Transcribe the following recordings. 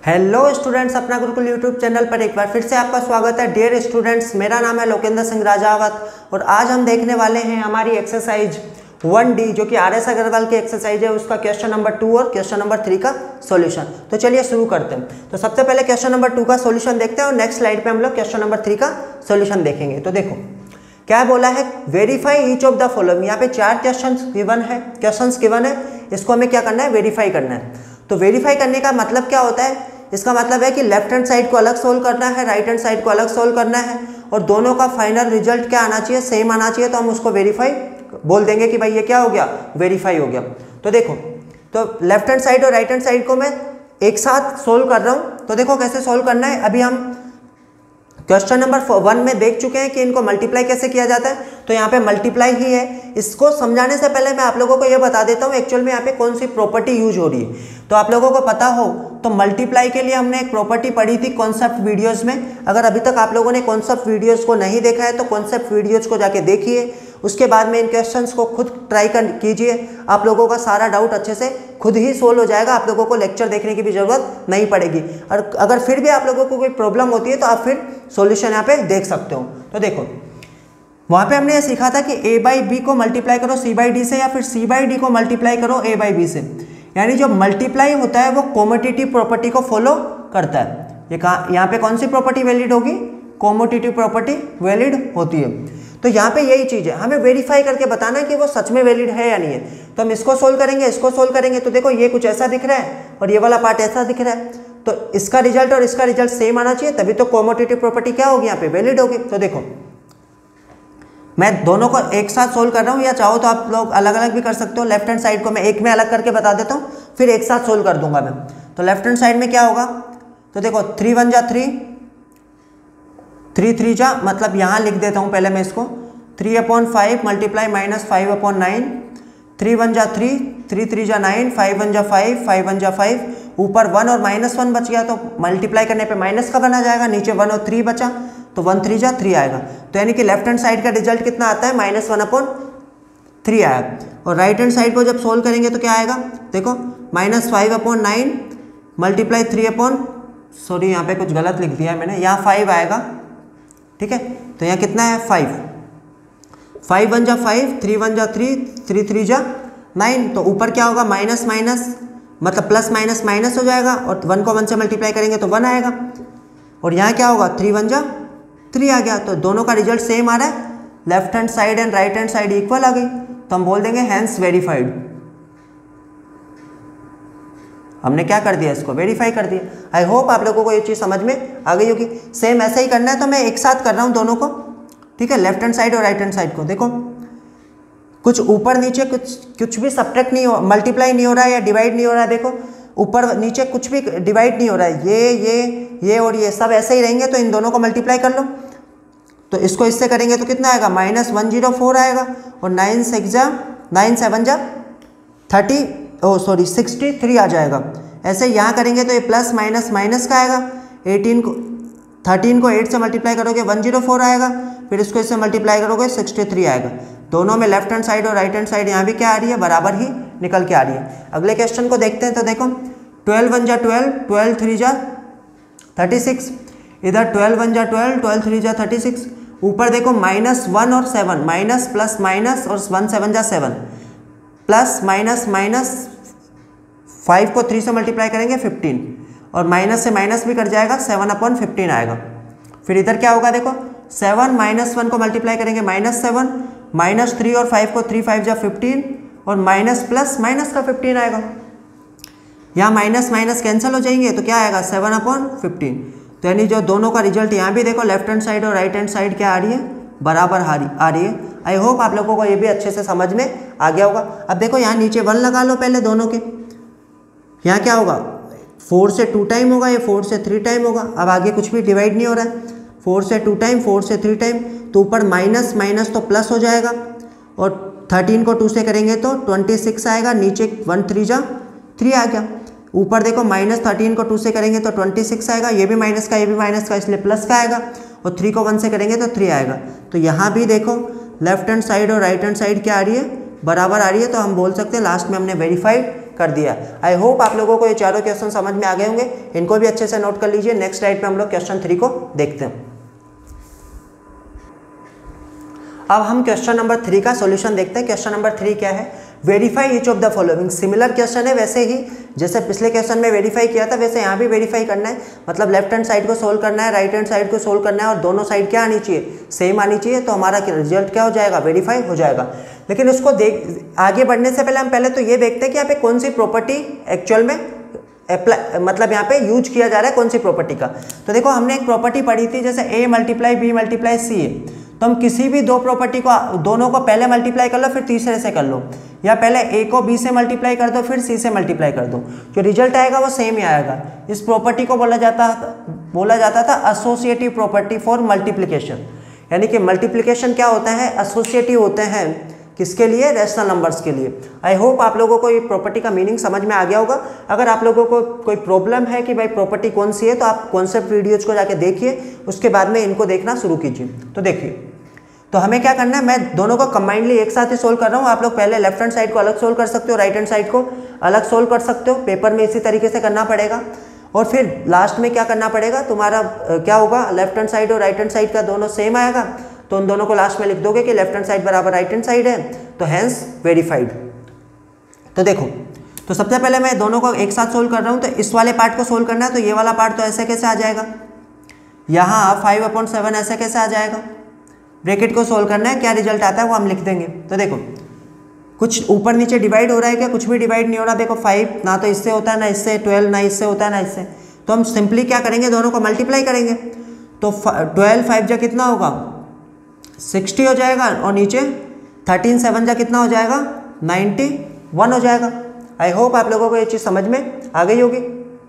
Hello students, अपना Gurukul YouTube channel पर एक बार फिर से आपका स्वागत है। डियर स्टूडेंट्स, मेरा नाम है लोकेंद्र सिंह राजावत और आज हम देखने वाले हैं हमारी एक्सरसाइज 1D जो कि RS अग्रवाल की एक्सरसाइज है, उसका क्वेश्चन नंबर 2 और क्वेश्चन नंबर 3 का सॉल्यूशन। तो चलिए शुरू करते हैं। तो सबसे पहले क्वेश्चन नंबर 2 का सॉल्यूशन देखते हैं और नेक्स्ट स्लाइड पे हम लोग क्वेश्चन नंबर 3 का सॉल्यूशन देखेंगे। तो देखो क्या बोला है, verify each of the following. यहाँ पे 4 क्वेश्चन गिवन है, इसको हमें क्या करना है, वेरीफाई करना है। तो वेरीफाई करने का मतलब क्या होता है, इसका मतलब है कि लेफ्ट हैंड साइड को अलग सोल्व करना है, राइट हैंड साइड को अलग सोल्व करना है और दोनों का फाइनल रिजल्ट क्या आना चाहिए, सेम आना चाहिए। तो हम उसको वेरीफाई बोल देंगे कि भाई ये क्या हो गया, वेरीफाई हो गया। तो देखो, तो लेफ्ट हैंड साइड और राइट हैंड साइड को मैं एक साथ सोल्व कर रहा हूँ। तो देखो कैसे सोल्व करना है। अभी हम क्वेश्चन नंबर 1 में देख चुके हैं कि इनको मल्टीप्लाई कैसे किया जाता है। तो यहाँ पे मल्टीप्लाई ही है। इसको समझाने से पहले मैं आप लोगों को ये बता देता हूँ एक्चुअल में यहाँ पे कौन सी प्रॉपर्टी यूज हो रही है। तो आप लोगों को पता हो तो मल्टीप्लाई के लिए हमने एक प्रॉपर्टी पढ़ी थी कॉन्सेप्ट वीडियोस में। अगर अभी तक आप लोगों ने कॉन्सेप्ट वीडियोस को नहीं देखा है तो कॉन्सेप्ट वीडियोस को जाके देखिए, उसके बाद में इन क्वेश्चंस को खुद ट्राई कीजिए। आप लोगों का सारा डाउट अच्छे से खुद ही सोल्व हो जाएगा, आप लोगों को लेक्चर देखने की भी जरूरत नहीं पड़ेगी। और अगर फिर भी आप लोगों को कोई प्रॉब्लम होती है तो आप फिर सॉल्यूशन यहाँ पे देख सकते हो। तो देखो वहाँ पे हमने ये सीखा था कि A/B को मल्टीप्लाई करो C/D से या फिर C/D को मल्टीप्लाई करो A/B से। यानी जो मल्टीप्लाई होता है वो कॉम्यूटेटिव प्रॉपर्टी को फॉलो करता है। ये कहाँ, यहाँ पे कौन सी प्रॉपर्टी वैलिड होगी, कॉम्यूटेटिव प्रॉपर्टी वैलिड होती है। तो यहाँ पे यही चीज़ है, हमें वेरीफाई करके बताना है कि वो सच में वैलिड है या नहीं है। तो हम इसको सोल्व करेंगे, इसको सोल्व करेंगे। तो देखो ये कुछ ऐसा दिख रहा है और ये वाला पार्ट ऐसा दिख रहा है, तो इसका रिजल्ट और इसका रिजल्ट सेम आना चाहिए, तभी तो कॉम्यूटेटिव प्रॉपर्टी क्या होगी, यहाँ पे वैलिड होगी। तो देखो मैं दोनों को एक साथ सोल्व कर रहा हूँ, या चाहो तो आप लोग अलग अलग भी कर सकते हो। लेफ्ट हैंड साइड को मैं एक में अलग करके बता देता हूँ, फिर एक साथ सोल्व कर दूंगा मैं। तो लेफ्ट हैंड साइड में क्या होगा, तो देखो 3 1 जा 3, 3 3 जा, मतलब यहाँ लिख देता हूँ पहले मैं इसको 3/5 मल्टीप्लाई -5/9, 3 1 जा 3, 3 3 जा 9, 5 1 जा 5, 5 1 जा 5, ऊपर 1 और -1 बच गया तो मल्टीप्लाई करने पे माइनस का बना जाएगा, नीचे 1 और 3 बचा तो 1 3 जा 3 आएगा। तो यानी कि लेफ्ट हैंड साइड का रिजल्ट कितना आता है, -1/3 आएगा। और राइट हैंड साइड को जब सोल्व करेंगे तो क्या आएगा, देखो -5/9 मल्टीप्लाई 3 यहाँ पे कुछ गलत लिख दिया है मैंने, यहाँ 5 आएगा, ठीक है। तो यहाँ कितना है 5, 5 1 जा 5, 3 1 जा 3, 3 3 जा 9। तो ऊपर क्या होगा, माइनस माइनस मतलब प्लस माइनस माइनस हो जाएगा और 1 को 1 से मल्टीप्लाई करेंगे तो 1 आएगा। और यहाँ क्या होगा, 3 1 जा 3 आ गया। तो दोनों का रिजल्ट सेम आ रहा है, left hand side and right hand side equal आ गई। तो हम बोल देंगे हैंस वेरीफाइड। हमने क्या कर दिया, इसको वेरीफाई कर दिया। आई होप आप लोगों को ये चीज़ समझ में आ गई होगी। सेम ऐसे ही करना है, तो मैं एक साथ कर रहा हूँ दोनों को, ठीक है, लेफ्ट हैंड साइड और राइट हैंड साइड को। देखो कुछ ऊपर नीचे कुछ भी सब्ट्रैक्ट नहीं हो, मल्टीप्लाई नहीं हो रहा है या डिवाइड नहीं हो रहा है। देखो ऊपर नीचे कुछ भी डिवाइड नहीं हो रहा है, ये और ये सब ऐसे ही रहेंगे। तो इन दोनों को मल्टीप्लाई कर लो, तो इसको इससे करेंगे तो कितना आएगा, -104 आएगा। और 9 7 जा 63 आ जाएगा। ऐसे यहाँ करेंगे तो ये प्लस माइनस माइनस का आएगा। 13 को 8 से मल्टीप्लाई करोगे 104 आएगा, फिर इसको इससे मल्टीप्लाई करोगे 63 आएगा। दोनों में लेफ्ट हैंड साइड और राइट हैंड साइड यहाँ भी क्या आ रही है, बराबर ही निकल के आ रही है। अगले क्वेश्चन को देखते हैं। तो देखो 12 1 जा 12, 12 3 जा 36, इधर 12 1 जा 12, 12 3 जा 36। ऊपर देखो -1 और 7, माइनस प्लस माइनस और 1 7 जा 7, प्लस माइनस माइनस 5 को 3 से मल्टीप्लाई करेंगे 15 और माइनस से माइनस भी कट जाएगा, 7/15 आएगा। फिर इधर क्या होगा, देखो 7 -1 को मल्टीप्लाई करेंगे -7, -3 और 5 को 3 5 जा 15 और माइनस प्लस माइनस का 15 आएगा। यहाँ माइनस माइनस कैंसिल हो जाएंगे तो क्या आएगा, 7/15। तो यानी जो दोनों का रिजल्ट यहाँ भी देखो लेफ्ट हैंड साइड और राइट हैंड साइड क्या आ रही है, बराबर आ रही है। आई होप आप लोगों को ये भी अच्छे से समझ में आ गया होगा। अब देखो यहाँ नीचे 1 लगा लो पहले दोनों के, यहाँ क्या होगा, 4 से 2 टाइम होगा, ये 4 से 3 टाइम होगा। अब आगे कुछ भी डिवाइड नहीं हो रहा है, 4 से 2 टाइम, 4 से 3 टाइम, तो ऊपर माइनस माइनस तो प्लस हो जाएगा और 13 को 2 से करेंगे तो 26 आएगा, नीचे 1 3 जा 3 आ गया। ऊपर देखो -13 को 2 से करेंगे तो 26 आएगा, ये भी माइनस का ये भी माइनस का, इसलिए प्लस का आएगा। और 3 को 1 से करेंगे तो 3 आएगा। तो यहाँ भी देखो लेफ्ट हैंड साइड और राइट हैंड साइड क्या आ रही है, बराबर आ रही है। तो हम बोल सकते हैं लास्ट में हमने वेरीफाइड कर दिया। आई होप आप लोगों को ये चारों क्वेश्चन समझ में आ गए होंगे, इनको भी अच्छे से नोट कर लीजिए। नेक्स्ट स्लाइड पे हम लोग क्वेश्चन 3 को देखते हैं। अब हम क्वेश्चन नंबर 3 का सॉल्यूशन देखते हैं। क्वेश्चन नंबर 3 क्या है, verify each of the following. Similar question है, वैसे ही जैसे पिछले क्वेश्चन में वेरीफाई किया था वैसे यहाँ भी वेरीफाई करना है। मतलब लेफ्ट हैंड साइड को सोल्व करना है, राइट हैंड साइड को सोल्व करना है और दोनों साइड क्या आनी चाहिए, सेम आनी चाहिए, तो हमारा रिजल्ट क्या हो जाएगा, वेरीफाई हो जाएगा। लेकिन उसको आगे बढ़ने से पहले हम पहले तो ये देखते हैं कि यहाँ पे कौन सी प्रॉपर्टी एक्चुअल में अप्लाई, मतलब यहाँ पे यूज किया जा रहा है कौन सी प्रॉपर्टी का। तो देखो हमने एक प्रॉपर्टी पढ़ी थी जैसे a multiply b multiply c है, तो हम किसी भी दो प्रॉपर्टी को दोनों को पहले मल्टीप्लाई कर लो फिर तीसरे से कर लो, या पहले a को b से मल्टीप्लाई कर दो फिर c से मल्टीप्लाई कर दो, जो रिजल्ट आएगा वो सेम ही आएगा। इस प्रॉपर्टी को बोला जाता था एसोसिएटिव प्रॉपर्टी फॉर मल्टीप्लिकेशन। यानी कि मल्टीप्लिकेशन क्या होता है, एसोसिएटिव होते हैं किसके लिए, रैशनल नंबर्स के लिए। आई होप आप लोगों को ये प्रॉपर्टी का मीनिंग समझ में आ गया होगा। अगर आप लोगों को कोई प्रॉब्लम है कि भाई प्रॉपर्टी कौन सी है तो आप कॉन्सेप्ट वीडियोज को जाके देखिए, उसके बाद में इनको देखना शुरू कीजिए। तो देखिए, तो हमें क्या करना है, मैं दोनों को कंबाइंडली एक साथ ही सोल्व कर रहा हूँ। आप लोग पहले लेफ्ट हैंड साइड को अलग सोल्व कर सकते हो, राइट हैंड साइड को अलग सोल्व कर सकते हो। पेपर में इसी तरीके से करना पड़ेगा और फिर लास्ट में क्या करना पड़ेगा, तुम्हारा क्या होगा, लेफ्ट हैंड साइड और राइट हैंड साइड का दोनों सेम आएगा, तो उन दोनों को लास्ट में लिख दोगे कि लेफ्ट हैंड साइड बराबर राइट हैंड साइड है, तो हैंस वेरीफाइड। तो देखो, तो सबसे पहले मैं दोनों को एक साथ सोल्व कर रहा हूँ, तो इस वाले पार्ट को सोल्व करना है, तो ये वाला पार्ट तो ऐसे कैसे आ जाएगा, यहाँ 5/7 ऐसे कैसे आ जाएगा। ब्रैकेट को सोल्व करना है, क्या रिजल्ट आता है वो हम लिख देंगे। तो देखो कुछ ऊपर नीचे डिवाइड हो रहा है क्या, कुछ भी डिवाइड नहीं हो रहा। देखो 5 ना तो इससे होता है ना इससे, 12 ना इससे होता है ना इससे, तो हम सिंपली क्या करेंगे, दोनों को मल्टीप्लाई करेंगे। तो 12 5 जा कितना होगा, 60 हो जाएगा, और नीचे 13 7 जा कितना हो जाएगा, 91 हो जाएगा। आई होप आप लोगों को ये चीज़ समझ में आ गई होगी।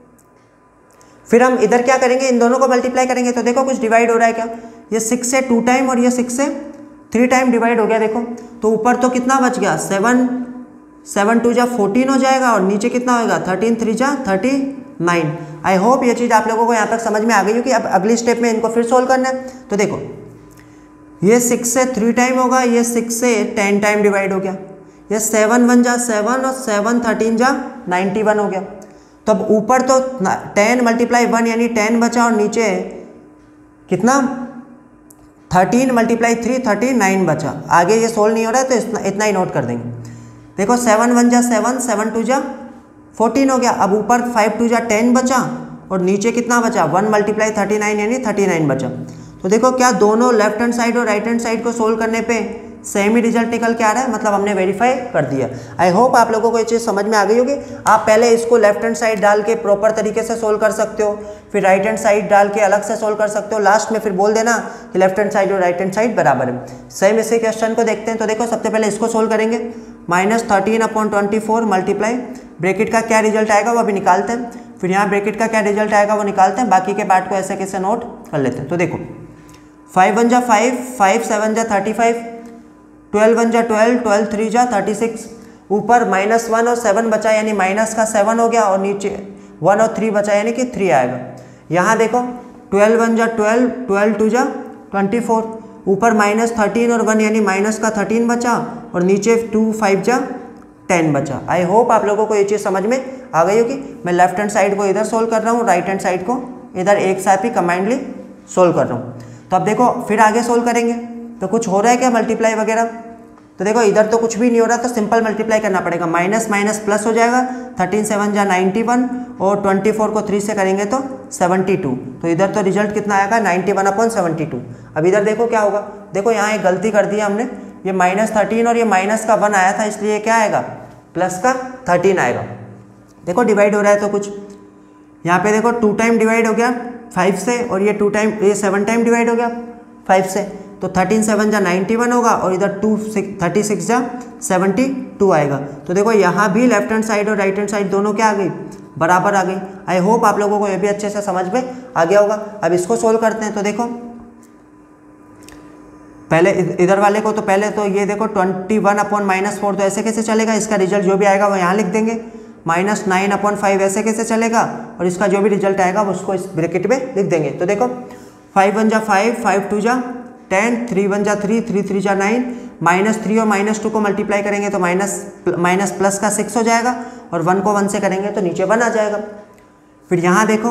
फिर हम इधर क्या करेंगे, इन दोनों को मल्टीप्लाई करेंगे। तो देखो कुछ डिवाइड हो रहा है क्या, ये 6 से 2 टाइम और ये 6 से 3 टाइम डिवाइड हो गया। देखो तो ऊपर तो कितना बच गया, 7 2 जा 14 हो जाएगा, और नीचे कितना होगा, 13 3 जा 39। आई होप ये चीज़ आप लोगों को यहाँ तक समझ में आ गई होगी। अब अगली स्टेप में इनको फिर सोल्व करना है। तो देखो ये 6 से 3 टाइम होगा, ये 6 से 10 टाइम डिवाइड हो गया, ये 7 1 जा 7 और 7 13 जा 91 हो गया। तो अब ऊपर तो 10 × 1 यानी 10 बचा, और नीचे कितना 13 × 3 39 बचा। आगे ये सोल्व नहीं हो रहा है तो इतना ही नोट कर देंगे। देखो 7 1 जा 7, 7 2 जा 14 हो गया। अब ऊपर 5 2 जा 10 बचा, और नीचे कितना बचा, 1 × 39 यानी 39 बचा। तो देखो क्या दोनों लेफ्ट हैंड साइड और राइट हैंड साइड को सोल्व करने पे सेम ही रिजल्ट निकल के आ रहा है, मतलब हमने वेरीफाई कर दिया। आई होप आप लोगों को ये चीज़ समझ में आ गई होगी। आप पहले इसको लेफ्ट हैंड साइड डाल के प्रॉपर तरीके से सोल्व कर सकते हो, फिर राइट हैंड साइड डाल के अलग से सोल्व कर सकते हो, लास्ट में फिर बोल देना कि लेफ्ट हैंड साइड और राइट हैंड साइड बराबर है। सेम इसी क्वेश्चन को देखते हैं। तो देखो सबसे पहले इसको सोल्व करेंगे, -13/24 मल्टीप्लाई, ब्रैकेट का क्या रिजल्ट आएगा वो अभी निकालते हैं, फिर यहाँ ब्रैकेट का क्या रिजल्ट आएगा वो निकालते हैं, बाकी के पार्ट को ऐसे कैसे नोट कर लेते हैं। तो देखो 5 1 जा 5, 5 7 जा 35, 12 1 जा 12, 12 3 जा 36, ऊपर -1 और 7 बचा यानी माइनस का 7 हो गया, और नीचे 1 और 3 बचा यानी कि 3 आएगा। यहाँ देखो 12 1 जा 12, 12 2 जा 24, ऊपर -13 और 1 यानी माइनस का 13 बचा, और नीचे 2 5 जा 10 बचा। आई होप आप लोगों को ये चीज़ समझ में आ गई होगी। मैं लेफ्ट हैंड साइड को इधर सोल्व कर रहा हूँ, राइट हैंड साइड को इधर एक साथ ही कंबाइंडली सोल्व कर रहा हूँ। तो अब देखो फिर आगे सोल्व करेंगे, तो कुछ हो रहा है क्या मल्टीप्लाई वगैरह। तो देखो इधर तो कुछ भी नहीं हो रहा, तो सिंपल मल्टीप्लाई करना पड़ेगा, माइनस माइनस प्लस हो जाएगा, 13 7 जा 91, और 24 को 3 से करेंगे तो 72। तो इधर तो रिजल्ट कितना आएगा, 91/72। अब इधर देखो क्या होगा, देखो यहाँ एक गलती कर दी हमने, ये -13 और ये माइनस का 1 आया था, इसलिए क्या आएगा, प्लस का 13 आएगा। देखो डिवाइड हो रहा है तो कुछ यहाँ पे देखो 2 टाइम डिवाइड हो गया 5 से, और ये 2 टाइम, ये 7 टाइम डिवाइड हो गया 5 से, तो 13 7 जा 91 होगा, और इधर 36 जा 72 आएगा। तो देखो यहाँ भी लेफ्ट हैंड साइड और राइट हैंड साइड दोनों क्या आ गई, बराबर आ गई। आई होप आप लोगों को ये भी अच्छे से समझ में आ गया होगा। अब इसको सोल्व करते हैं। तो देखो पहले इधर वाले को, तो पहले तो ये देखो 21/-4, तो ऐसे कैसे चलेगा, इसका रिजल्ट जो भी आएगा वो यहाँ लिख देंगे, -9/5 ऐसे कैसे चलेगा, और इसका जो भी रिजल्ट आएगा वो उसको इस ब्रैकेट में लिख देंगे। तो देखो 5 1 जा 5, 5 2 जा 10, 3 1 जा 3, 3 3 जा 9, -3 और -2 को मल्टीप्लाई करेंगे तो माइनस प्लस का 6 हो जाएगा, और 1 को 1 से करेंगे तो नीचे 1 आ जाएगा। फिर यहाँ देखो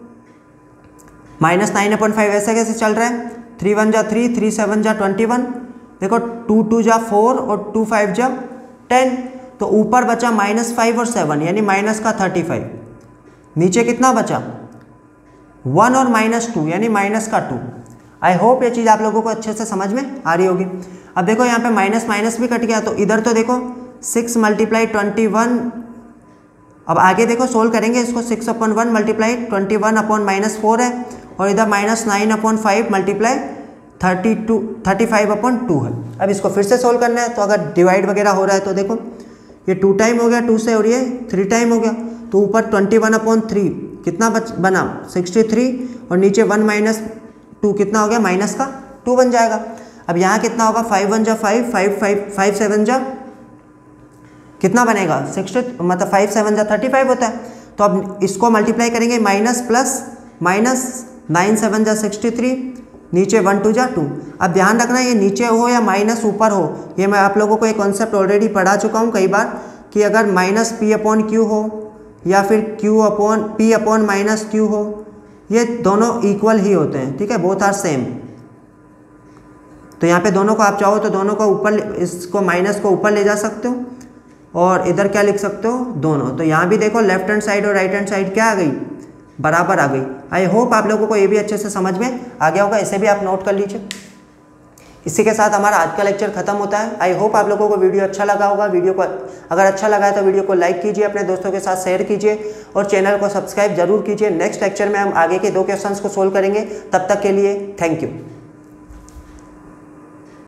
-9/5 ऐसे कैसे चल रहा है, 3 1 जा 3, 3 7 जा 21, देखो 2 2 जा 4 और 2 5 जा 10, तो ऊपर बचा -5 और 7 यानी माइनस का 35, नीचे कितना बचा 1 और -2 यानी माइनस का 2। आई होप ये चीज़ आप लोगों को अच्छे से समझ में आ रही होगी। अब देखो यहाँ पे माइनस माइनस भी कट गया, तो इधर तो देखो 6 × 21, अब आगे देखो सोल्व करेंगे इसको, 6/1 मल्टीप्लाई 21/-4 है, और इधर -9/5 मल्टीप्लाई 35/2 है। अब इसको फिर से सोल्व करना है, तो अगर डिवाइड वगैरह हो रहा है तो देखो ये 2 टाइम हो गया 2 से, और ये 3 टाइम हो गया, तो ऊपर 21/3 कितना बना 63, और नीचे 1 - 2 कितना हो गया माइनस का 2 बन जाएगा। अब यहाँ कितना होगा 5 1 जा 5, 5 7 जा कितना बनेगा 60, मतलब 5 7 जा 35 होता है। तो अब इसको मल्टीप्लाई करेंगे माइनस प्लस माइनस, 9 7 जा 63, नीचे 1 2 जा 2। अब ध्यान रखना ये नीचे हो या माइनस ऊपर हो, ये मैं आप लोगों को एक कॉन्सेप्ट ऑलरेडी पढ़ा चुका हूँ कई बार, कि अगर -P/Q हो या फिर P/-Q हो, ये दोनों इक्वल ही होते हैं, ठीक है, बोथ आर सेम। तो यहाँ पे दोनों को आप चाहो तो दोनों को ऊपर, इसको माइनस को ऊपर ले जा सकते हो, और इधर क्या लिख सकते हो दोनों। तो यहाँ भी देखो लेफ्ट हैंड साइड और राइट हैंड साइड क्या आ गई, बराबर आ गई। आई होप आप लोगों को ये भी अच्छे से समझ में आ गया होगा, इसे भी आप नोट कर लीजिए। इसी के साथ हमारा आज का लेक्चर खत्म होता है। आई होप आप लोगों को वीडियो अच्छा लगा होगा। वीडियो को अगर अच्छा लगा है तो वीडियो को लाइक कीजिए, अपने दोस्तों के साथ शेयर कीजिए, और चैनल को सब्सक्राइब जरूर कीजिए। नेक्स्ट लेक्चर में हम आगे के 2 क्वेश्चंस को सोल्व करेंगे। तब तक के लिए थैंक यू।